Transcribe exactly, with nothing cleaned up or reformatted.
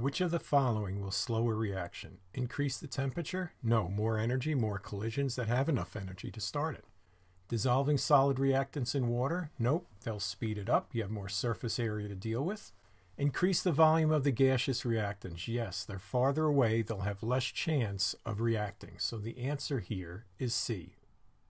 Which of the following will slow a reaction? Increase the temperature? No. More energy, more collisions that have enough energy to start it. Dissolving solid reactants in water? Nope. They'll speed it up. You have more surface area to deal with. Increase the volume of the gaseous reactants? Yes. They're farther away. They'll have less chance of reacting. So the answer here is C.